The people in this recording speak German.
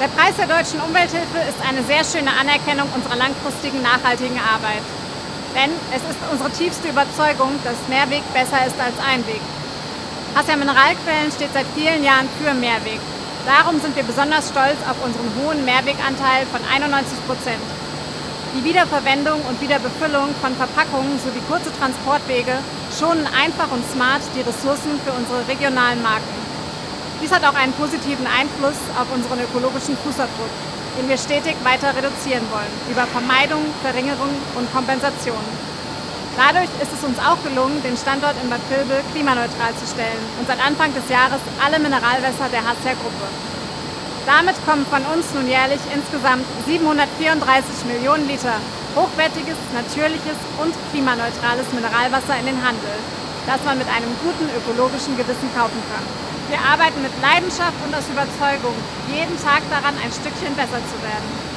Der Preis der Deutschen Umwelthilfe ist eine sehr schöne Anerkennung unserer langfristigen, nachhaltigen Arbeit. Denn es ist unsere tiefste Überzeugung, dass Mehrweg besser ist als Einweg. Hassia Mineralquellen steht seit vielen Jahren für Mehrweg. Darum sind wir besonders stolz auf unseren hohen Mehrweganteil von 91%. Die Wiederverwendung und Wiederbefüllung von Verpackungen sowie kurze Transportwege schonen einfach und smart die Ressourcen für unsere regionalen Marken. Dies hat auch einen positiven Einfluss auf unseren ökologischen Fußabdruck, den wir stetig weiter reduzieren wollen, über Vermeidung, Verringerung und Kompensation. Dadurch ist es uns auch gelungen, den Standort in Bad Vilbel klimaneutral zu stellen und seit Anfang des Jahres alle Mineralwässer der Hassia-Gruppe. Damit kommen von uns nun jährlich insgesamt 734 Millionen Liter hochwertiges, natürliches und klimaneutrales Mineralwasser in den Handel, das man mit einem guten ökologischen Gewissen kaufen kann. Wir arbeiten mit Leidenschaft und aus Überzeugung jeden Tag daran, ein Stückchen besser zu werden.